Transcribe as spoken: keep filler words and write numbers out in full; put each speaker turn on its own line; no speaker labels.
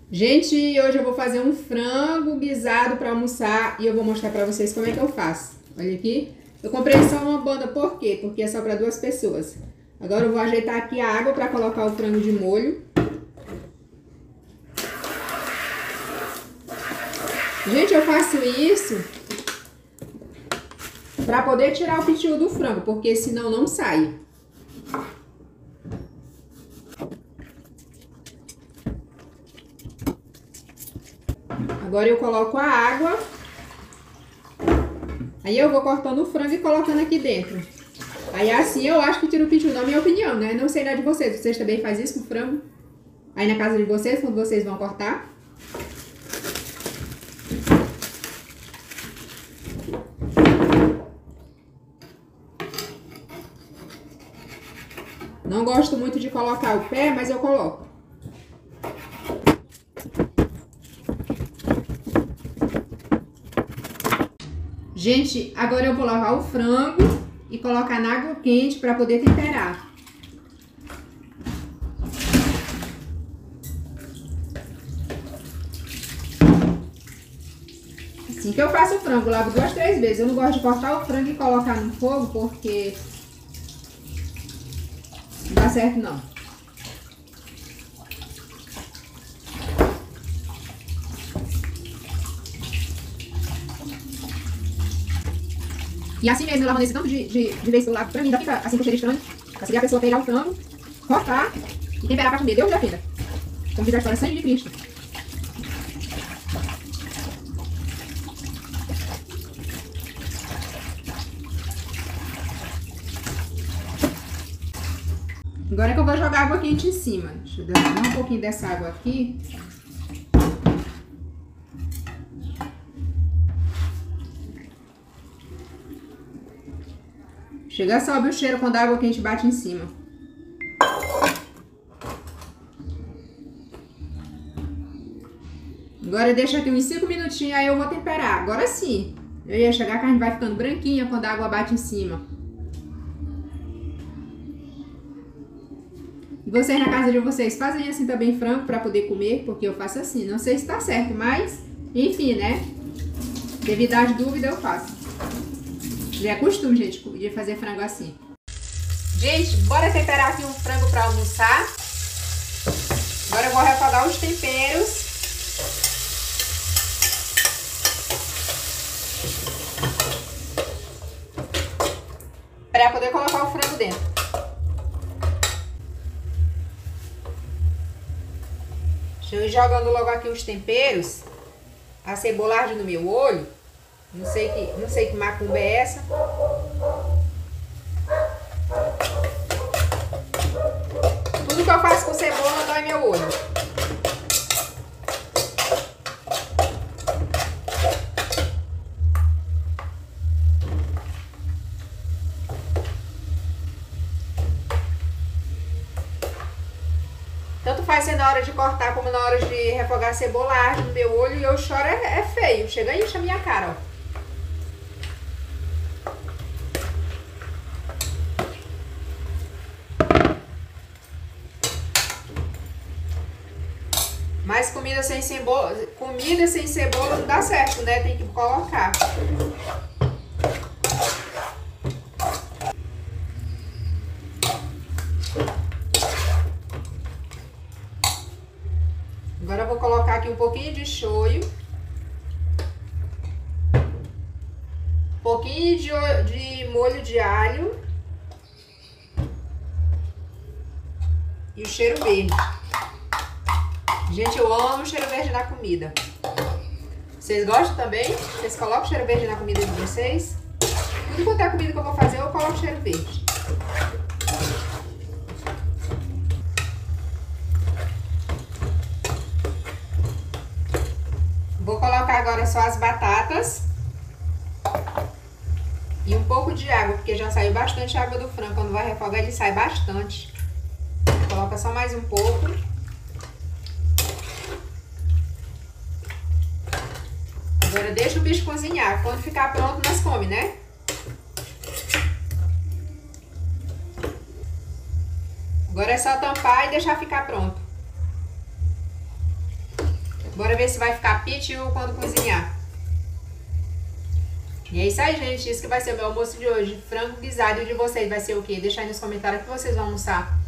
Gente, hoje eu vou fazer um frango guisado para almoçar e eu vou mostrar para vocês como é que eu faço. Olha aqui. Eu comprei só uma banda, por quê? Porque é só para duas pessoas. Agora eu vou ajeitar aqui a água para colocar o frango de molho. Gente, eu faço isso para poder tirar o pitiu do frango, porque senão não sai. Agora eu coloco a água. Aí eu vou cortando o frango e colocando aqui dentro. Aí assim eu acho que tira o pitiu, na minha opinião, né? Não sei na de vocês. Vocês também fazem isso com o frango? Aí na casa de vocês, quando vocês vão cortar? Não gosto muito de colocar o pé, mas eu coloco. Gente, agora eu vou lavar o frango e colocar na água quente para poder temperar. Assim que eu faço o frango, lavo duas, três vezes. Eu não gosto de cortar o frango e colocar no fogo porque não dá certo não. E assim mesmo, eu lavo nesse tanto de, de, de vez que eu lavo, pra mim, ainda fica assim com cheiro estranho. Assim a pessoa pegar o frango, cortar e temperar pra comer. Deus já fez. Como diz a história, sangue de Cristo. Agora é que eu vou jogar água quente em cima. Deixa eu dar um pouquinho dessa água aqui. Chega a sobe o cheiro quando a água quente bate em cima. Agora deixa aqui uns cinco minutinhos, aí eu vou temperar. Agora sim. Eu ia chegar, a carne vai ficando branquinha quando a água bate em cima. E vocês na casa de vocês fazem assim também frango para poder comer? Porque eu faço assim. Não sei se tá certo, mas enfim, né? Devido às dúvidas eu faço. Já é costume, gente, de fazer frango assim. Gente, bora temperar aqui um frango para almoçar. Agora eu vou refogar os temperos. Para poder colocar o frango dentro. Deixa eu ir jogando logo aqui os temperos. A cebola arde no meu olho. Não sei que, não sei que macumba é essa. Tudo que eu faço com cebola dói meu olho. Tanto faz ser na hora de cortar como na hora de refogar a cebola, arde no meu olho e eu choro, é, é feio. Chega e enche a minha cara, ó. Mas comida sem cebola, comida sem cebola não dá certo, né? Tem que colocar. Agora eu vou colocar aqui um pouquinho de shoyu. Um pouquinho de, de molho de alho. E o cheiro verde. Gente, eu amo o cheiro verde na comida. Vocês gostam também? Vocês colocam cheiro verde na comida de vocês? Tudo quanto é comida que eu vou fazer, eu coloco cheiro verde. Vou colocar agora só as batatas. E um pouco de água, porque já saiu bastante água do frango. Quando vai refogar, ele sai bastante. Coloca só mais um pouco. Agora deixa o bicho cozinhar. Quando ficar pronto, nós comemos, né? Agora é só tampar e deixar ficar pronto. Bora ver se vai ficar pitiu quando cozinhar. E é isso aí, gente. Isso que vai ser o meu almoço de hoje. Frango guisado. E o de vocês vai ser o quê? Deixa aí nos comentários que vocês vão almoçar.